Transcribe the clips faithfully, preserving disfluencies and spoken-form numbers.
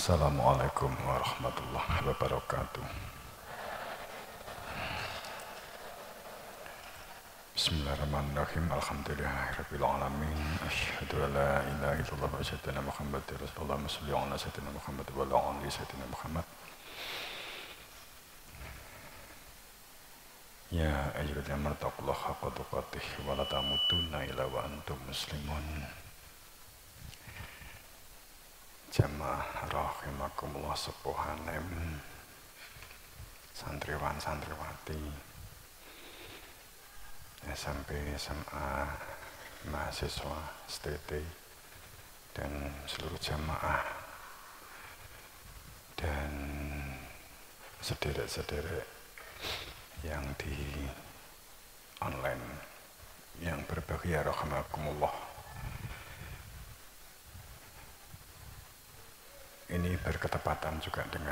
Assalamualaikum warahmatullahi wabarakatuh. Bismillahirrahmanirrahim. Alhamdulillahirabbil alamin. Asyhadu an la ilaha illallah wa asyhadu anna Muhammadar Rasulullah. Shalli ala sayyidina Muhammad wa ala ali sayyidina Muhammad. Ya ayyuhalladzina amanu taqullaha haqqa tuqatih wa la tamutunna illa wa antum muslimun. Jamaah rahimakumullah sepuhanem, santriwan santriwati, S M P, S M A, mahasiswa, S T T, dan seluruh jamaah dan sederek-sederek yang di online yang berbahagia rahimakumullah. Ini berketepatan juga dengan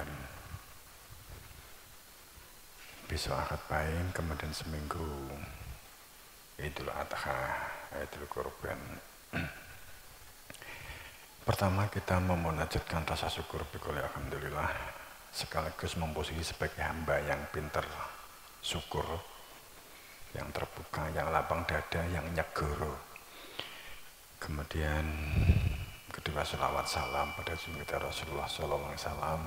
besok akad pahing, kemudian seminggu Idul Adha, Idul Kurban. Pertama kita memunajatkan rasa syukur bikul alhamdulillah, sekaligus memposisi sebagai hamba yang pinter syukur, yang terbuka, yang lapang dada, yang nyegoro. Kemudian kedua sholawat salam pada junjungan Rasulullah Sallallahu Alaihi Wasallam.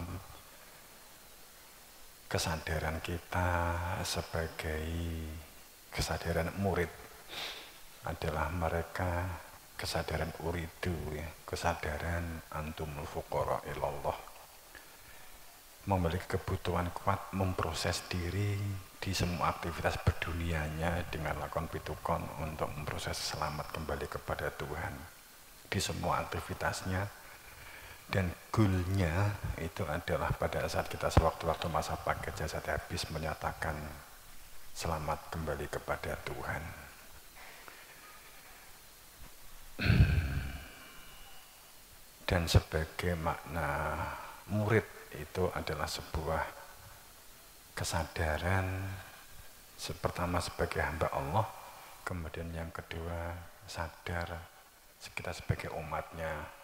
Kesadaran kita sebagai kesadaran murid adalah mereka kesadaran uridu, ya, kesadaran antumul fuqara ilallah, memiliki kebutuhan kuat memproses diri di semua aktivitas berdunianya dengan lakon pitukon untuk memproses selamat kembali kepada Tuhan di semua aktivitasnya, dan goalnya itu adalah pada saat kita sewaktu-waktu masa pakai jasad habis menyatakan selamat kembali kepada Tuhan. Dan sebagai makna murid itu adalah sebuah kesadaran pertama sebagai hamba Allah, kemudian yang kedua sadar kita sebagai umatnya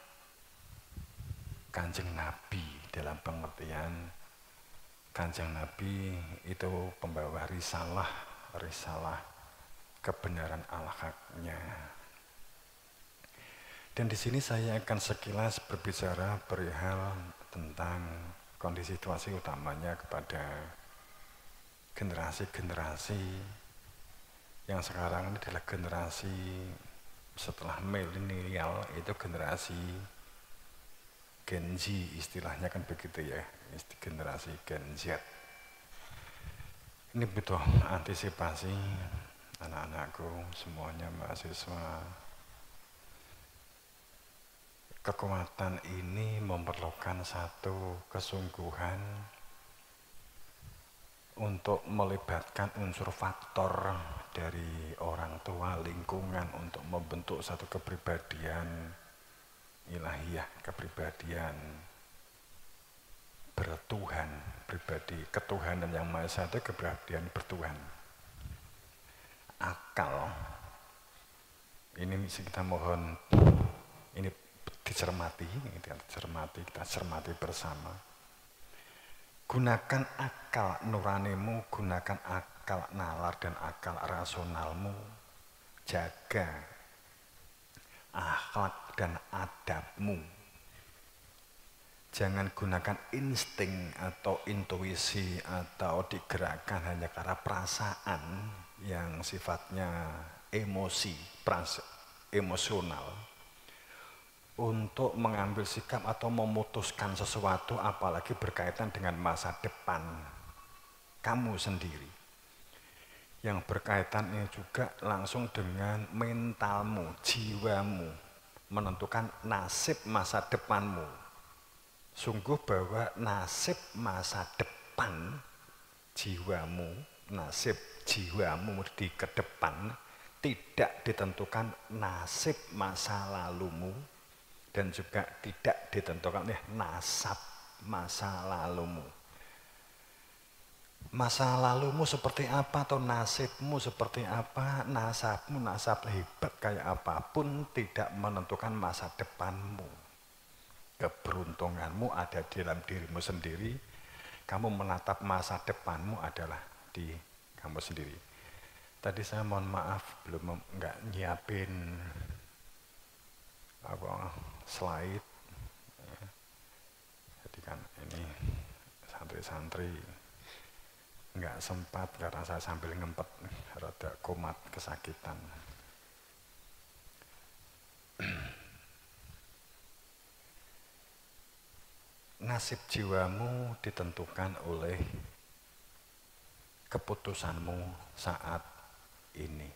Kanjeng Nabi, dalam pengertian Kanjeng Nabi itu pembawa risalah, risalah kebenaran al-haqnya. Dan di sini saya akan sekilas berbicara perihal tentang kondisi situasi utamanya kepada generasi-generasi yang sekarang ini adalah generasi setelah milenial, itu generasi Gen Z, istilahnya kan begitu ya, generasi Gen Z. Ini butuh antisipasi anak-anakku semuanya mahasiswa. Kekuatan ini memerlukan satu kesungguhan untuk melibatkan unsur faktor dari orang tua, lingkungan untuk membentuk satu kepribadian ilahiyah, kepribadian bertuhan, pribadi ketuhanan yang maha esa, kepribadian bertuhan. Akal ini kita mohon ini dicermati, kita cermati, kita cermati bersama. Gunakan akal nuranimu, gunakan akal nalar dan akal rasionalmu. Jaga akhlak dan adabmu. Jangan gunakan insting atau intuisi atau digerakkan hanya karena perasaan yang sifatnya emosi, perasa, emosional, untuk mengambil sikap atau memutuskan sesuatu, apalagi berkaitan dengan masa depan kamu sendiri, yang berkaitan ini juga langsung dengan mentalmu, jiwamu, menentukan nasib masa depanmu. Sungguh bahwa nasib masa depan jiwamu, nasib jiwamu di ke depan tidak ditentukan nasib masa lalumu, dan juga tidak ditentukan oleh nasab masa lalumu. Masa lalumu seperti apa atau nasibmu seperti apa, nasabmu, nasab hebat kayak apapun tidak menentukan masa depanmu. Keberuntunganmu ada di dalam dirimu sendiri, kamu menatap masa depanmu adalah di kamu sendiri. Tadi saya mohon maaf belum nggak nyiapin apa slide. Jadi kan ini santri-santri nggak sempat karena saya sambil ngempet rada kumat kesakitan. Nasib jiwamu ditentukan oleh keputusanmu saat ini.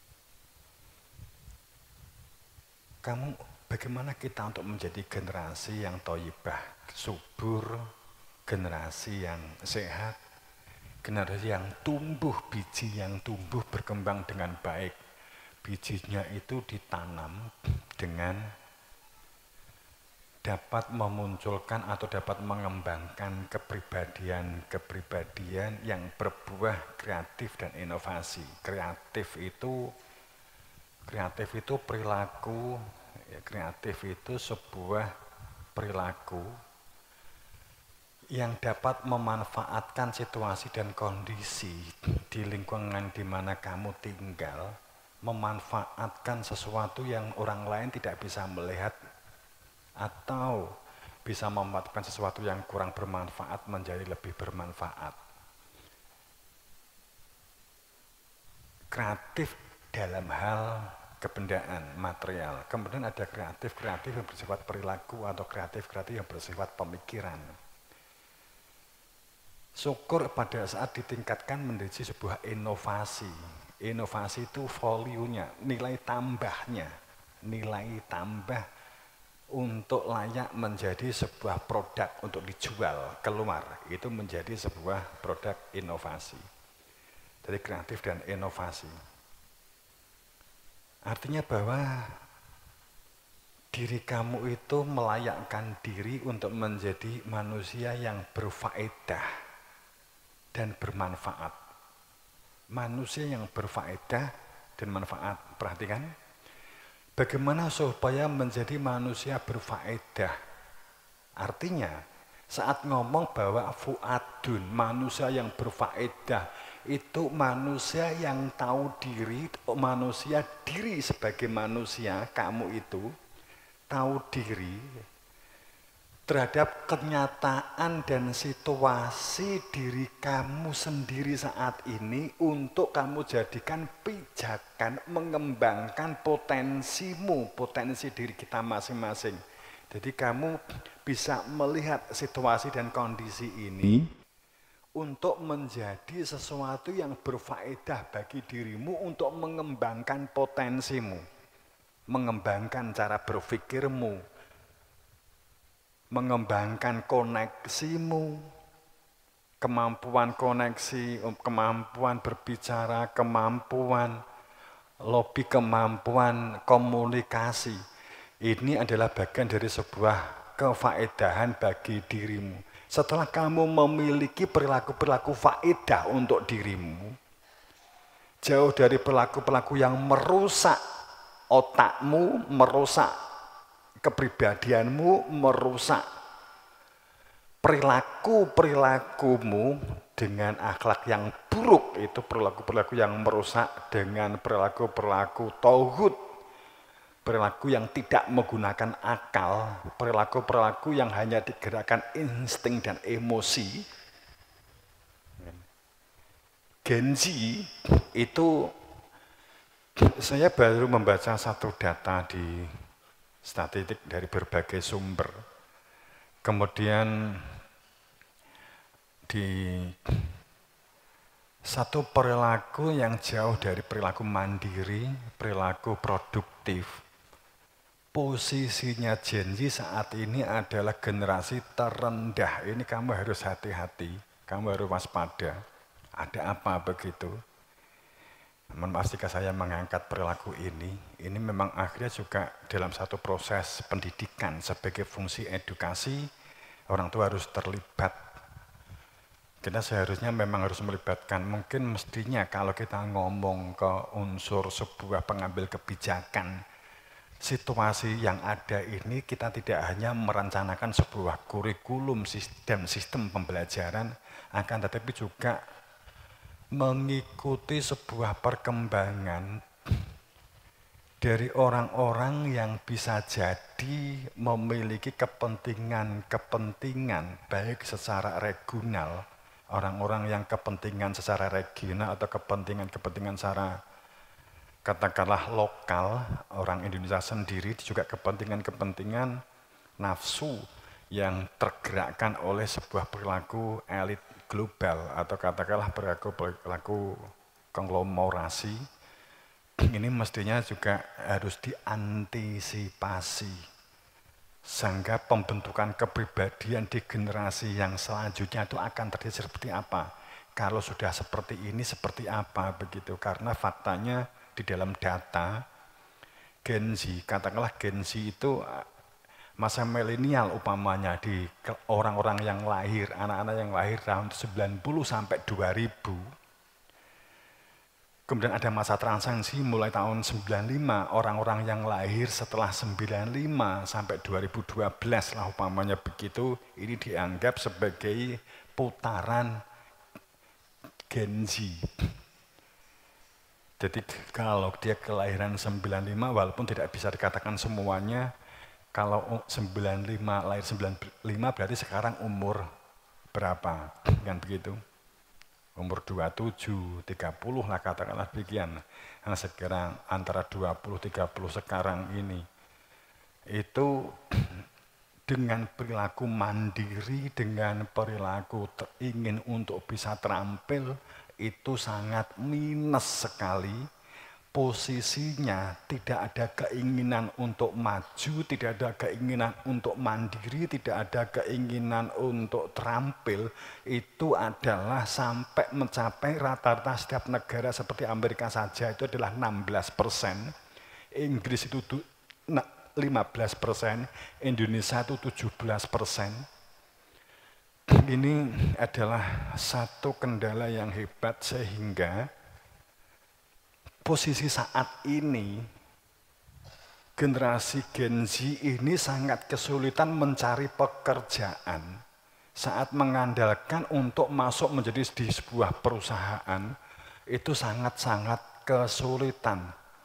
Kamu, bagaimana kita untuk menjadi generasi yang thayyibah, subur, generasi yang sehat, generasi yang tumbuh, biji yang tumbuh berkembang dengan baik. Bijinya itu ditanam dengan dapat memunculkan atau dapat mengembangkan kepribadian-kepribadian yang berbuah kreatif dan inovasi. Kreatif itu kreatif itu perilaku, ya, kreatif itu sebuah perilaku yang dapat memanfaatkan situasi dan kondisi di lingkungan di mana kamu tinggal, memanfaatkan sesuatu yang orang lain tidak bisa melihat, atau bisa memanfaatkan sesuatu yang kurang bermanfaat menjadi lebih bermanfaat. Kreatif dalam hal kebendaan material. Kemudian ada kreatif-kreatif yang bersifat perilaku atau kreatif-kreatif yang bersifat pemikiran. Syukur pada saat ditingkatkan menjadi sebuah inovasi. Inovasi itu value-nya, nilai tambahnya, nilai tambah untuk layak menjadi sebuah produk untuk dijual keluar, itu menjadi sebuah produk inovasi. Jadi kreatif dan inovasi artinya bahwa diri kamu itu melayakkan diri untuk menjadi manusia yang berfaedah dan bermanfaat. Manusia yang berfaedah dan manfaat. Perhatikan, bagaimana supaya menjadi manusia berfaedah? Artinya, saat ngomong bahwa fuadun, manusia yang berfaedah, itu manusia yang tahu diri, manusia diri sebagai manusia, kamu itu tahu diri terhadap kenyataan dan situasi diri kamu sendiri saat ini untuk kamu jadikan pijakan mengembangkan potensimu, potensi diri kita masing-masing. Jadi kamu bisa melihat situasi dan kondisi ini untuk menjadi sesuatu yang berfaedah bagi dirimu untuk mengembangkan potensimu, mengembangkan cara berpikirmu, mengembangkan koneksimu, kemampuan koneksi, kemampuan berbicara, kemampuan lobby, kemampuan komunikasi. Ini adalah bagian dari sebuah kefaedahan bagi dirimu. Setelah kamu memiliki perilaku-perilaku faedah untuk dirimu, jauh dari perilaku-perilaku yang merusak otakmu, merusak kepribadianmu, merusak perilaku-perilakumu dengan akhlak yang buruk, itu perilaku-perilaku yang merusak dengan perilaku-perilaku tauhid, perilaku yang tidak menggunakan akal, perilaku-perilaku yang hanya digerakkan insting dan emosi. Genzi itu, saya baru membaca satu data di statistik dari berbagai sumber. Kemudian di satu perilaku yang jauh dari perilaku mandiri, perilaku produktif, posisinya Gen Z saat ini adalah generasi terendah. Ini kamu harus hati-hati, kamu harus waspada. Ada apa begitu? Mohon maaf jika saya mengangkat perilaku ini. Ini memang akhirnya juga dalam satu proses pendidikan sebagai fungsi edukasi, orang tua harus terlibat. Kita seharusnya memang harus melibatkan, mungkin mestinya kalau kita ngomong ke unsur sebuah pengambil kebijakan, situasi yang ada ini kita tidak hanya merencanakan sebuah kurikulum sistem sistem pembelajaran, akan tetapi juga mengikuti sebuah perkembangan dari orang-orang yang bisa jadi memiliki kepentingan-kepentingan baik secara regional, orang-orang yang kepentingan secara regional atau kepentingan-kepentingan secara katakanlah lokal, orang Indonesia sendiri juga kepentingan-kepentingan nafsu yang tergerakkan oleh sebuah perilaku elit global atau katakanlah perilaku-perilaku konglomerasi. Ini mestinya juga harus diantisipasi sehingga pembentukan kepribadian di generasi yang selanjutnya itu akan terjadi seperti apa. Kalau sudah seperti ini seperti apa begitu, karena faktanya di dalam data Gen Z, katakanlah Gen Z itu masa milenial upamanya di orang-orang yang lahir, anak-anak yang lahir tahun sembilan puluh sampai dua ribu. Kemudian ada masa transisi mulai tahun sembilan puluh lima, orang-orang yang lahir setelah sembilan puluh lima sampai dua ribu dua belas lah upamanya begitu, ini dianggap sebagai putaran Gen Z. Jadi kalau dia kelahiran sembilan puluh lima, walaupun tidak bisa dikatakan semuanya, kalau sembilan puluh lima, lahir sembilan puluh lima berarti sekarang umur berapa? Kan begitu. Umur dua puluh tujuh, tiga puluh lah katakanlah demikian. Nah sekarang antara dua puluh, tiga puluh sekarang ini, itu dengan perilaku mandiri, dengan perilaku ingin untuk bisa terampil, itu sangat minus sekali. Posisinya tidak ada keinginan untuk maju, tidak ada keinginan untuk mandiri, tidak ada keinginan untuk terampil. Itu adalah sampai mencapai rata-rata setiap negara seperti Amerika saja itu adalah enam belas persen, Inggris itu lima belas persen, Indonesia itu tujuh belas persen. Ini adalah satu kendala yang hebat sehingga posisi saat ini generasi Gen Z ini sangat kesulitan mencari pekerjaan saat mengandalkan untuk masuk menjadi di sebuah perusahaan itu sangat-sangat kesulitan.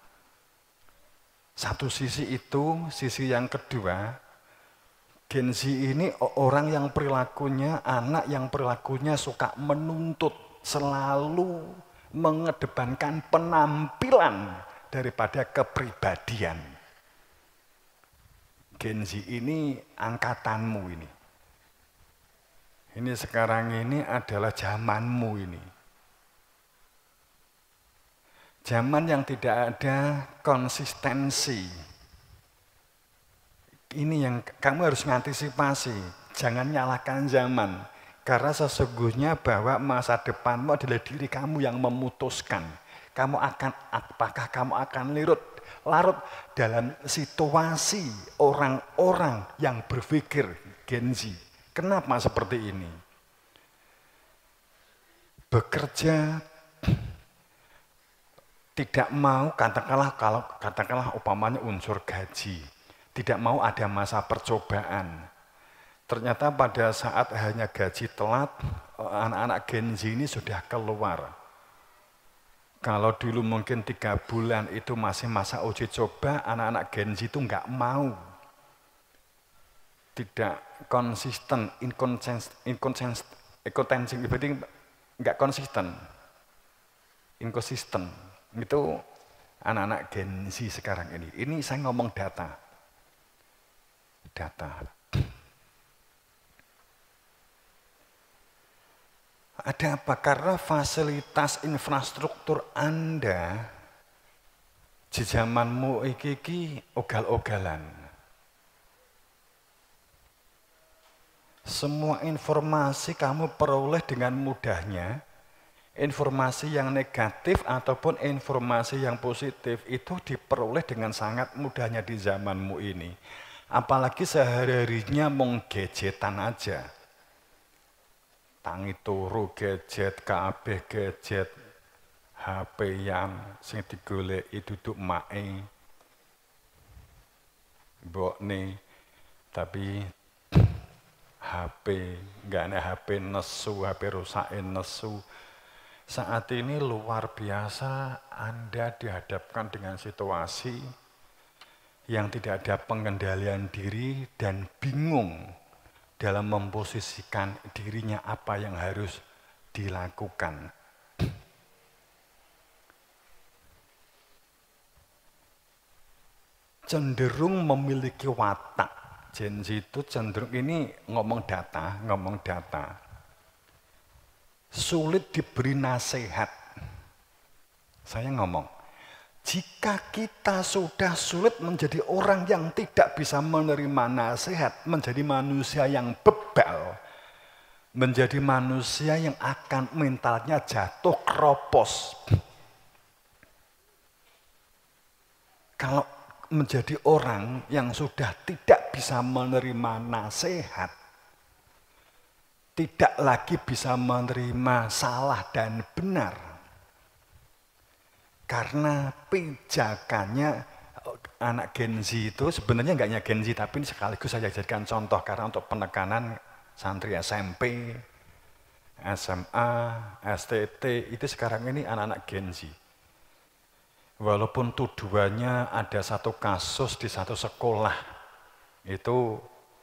Satu sisi itu, sisi yang kedua, Gen Z ini orang yang perilakunya, anak yang perilakunya suka menuntut, selalu mengedepankan penampilan daripada kepribadian. Gen Z ini angkatanmu ini. Ini sekarang ini adalah zamanmu ini. Zaman yang tidak ada konsistensi. Ini yang kamu harus mengantisipasi. Jangan nyalahkan zaman. Karena sesungguhnya bahwa masa depanmu adalah diri kamu yang memutuskan. Kamu akan, apakah kamu akan larut, larut dalam situasi orang-orang yang berpikir Gen Z. Kenapa seperti ini? Bekerja tidak mau, katakanlah kalau katakanlah umpamanya unsur gaji, tidak mau ada masa percobaan. Ternyata pada saat hanya gaji telat, anak-anak Gen Z ini sudah keluar. Kalau dulu mungkin tiga bulan itu masih masa uji coba, anak-anak Gen Z itu nggak mau. Tidak konsisten, inkonsisten, inkonsisten, inkonsisten, berarti nggak konsisten, inkonsisten. Itu anak-anak Gen Z sekarang ini. Ini saya ngomong data. Data. Ada apa? Karena fasilitas infrastruktur Anda di zamanmu iki ogal-ogalan. Semua informasi kamu peroleh dengan mudahnya. Informasi yang negatif ataupun informasi yang positif itu diperoleh dengan sangat mudahnya di zamanmu ini. Apalagi sehari-harinya mung gadgetan aja. Tangi turu gadget, kabeh gadget, H P yang sing digoleki duduk mae. mbok nih, tapi H P, nggak ada H P nesu, H P rusakin nesu. Saat ini luar biasa Anda dihadapkan dengan situasi yang tidak ada pengendalian diri dan bingung dalam memposisikan dirinya apa yang harus dilakukan. Cenderung memiliki watak. Gen Z itu cenderung, ini ngomong data, ngomong data. Sulit diberi nasihat. Saya ngomong, jika kita sudah sulit menjadi orang yang tidak bisa menerima nasihat, menjadi manusia yang bebal, menjadi manusia yang akan mentalnya jatuh keropos. Kalau menjadi orang yang sudah tidak bisa menerima nasihat, tidak lagi bisa menerima salah dan benar, karena pijakannya anak Gen Z itu sebenarnya enggak hanya Gen Z, tapi ini sekaligus saya jadikan contoh karena untuk penekanan santri S M P, S M A, S T T itu sekarang ini anak-anak Gen Z. Walaupun tuduhannya ada satu kasus di satu sekolah, itu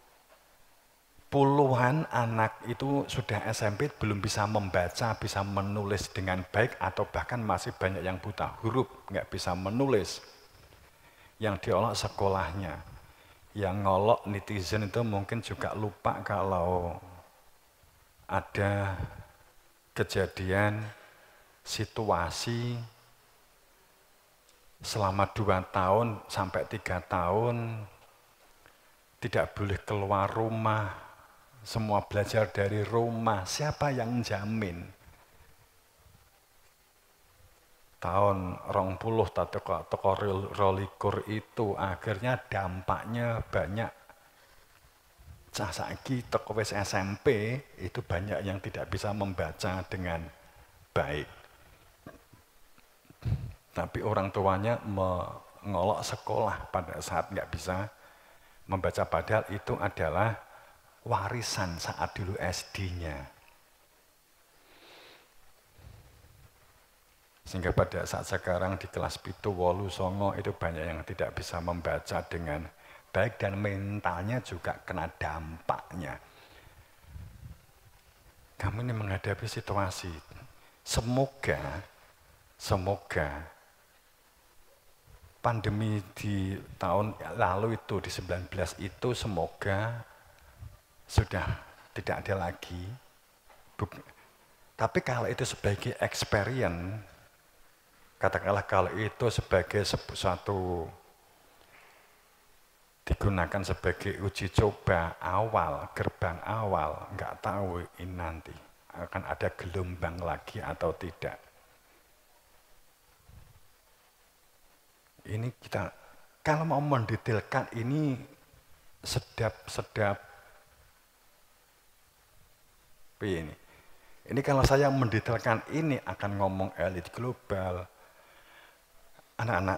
puluhan anak itu sudah S M P belum bisa membaca, bisa menulis dengan baik, atau bahkan masih banyak yang buta huruf, nggak bisa menulis. Yang diolok sekolahnya. Yang ngolok netizen itu mungkin juga lupa kalau ada kejadian situasi selama dua tahun sampai tiga tahun tidak boleh keluar rumah, semua belajar dari rumah. Siapa yang jamin? Tahun rong puluh teko teko rolikur itu akhirnya dampaknya banyak. Cah saiki teko wis S M P itu banyak yang tidak bisa membaca dengan baik. Tapi orang tuanya mengolok sekolah pada saat nggak bisa membaca, padahal itu adalah warisan saat dulu S D-nya. Sehingga pada saat sekarang di kelas pitu, wolu, songo itu banyak yang tidak bisa membaca dengan baik dan mentalnya juga kena dampaknya. Kami ini menghadapi situasi, semoga, semoga pandemi di tahun lalu itu, di sembilan belas itu, semoga sudah tidak ada lagi. Buk Tapi kalau itu sebagai experience, katakanlah kalau itu sebagai suatu digunakan sebagai uji coba awal, gerbang awal, nggak tahu ini nanti akan ada gelombang lagi atau tidak. Ini kita, kalau mau mendetailkan ini sedap-sedap ini. Ini kalau saya mendetailkan ini akan ngomong elit global. Anak-anak,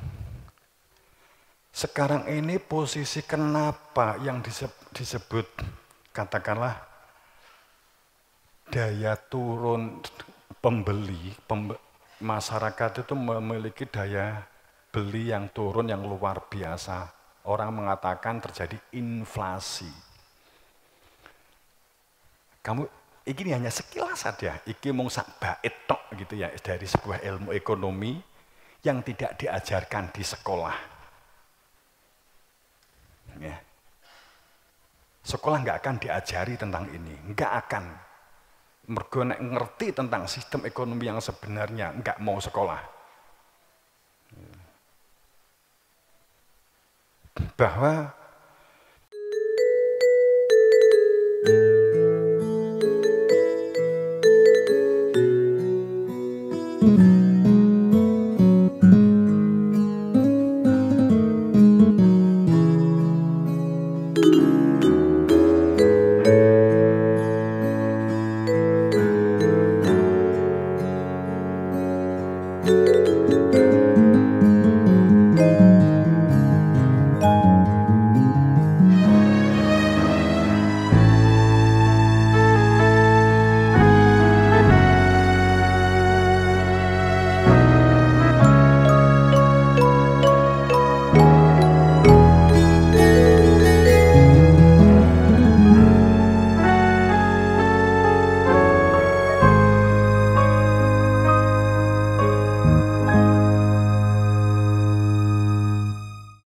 sekarang ini posisi kenapa yang disebut katakanlah daya turun pembeli, pembe, masyarakat itu memiliki daya beli yang turun yang luar biasa. Orang mengatakan terjadi inflasi. Kamu, ini hanya sekilas saja, iki mung sak bait tok gitu ya, dari sebuah ilmu ekonomi yang tidak diajarkan di sekolah. Ya. Sekolah nggak akan diajari tentang ini, nggak akan. Mergo nek ngerti tentang sistem ekonomi yang sebenarnya, nggak mau sekolah. Bahwa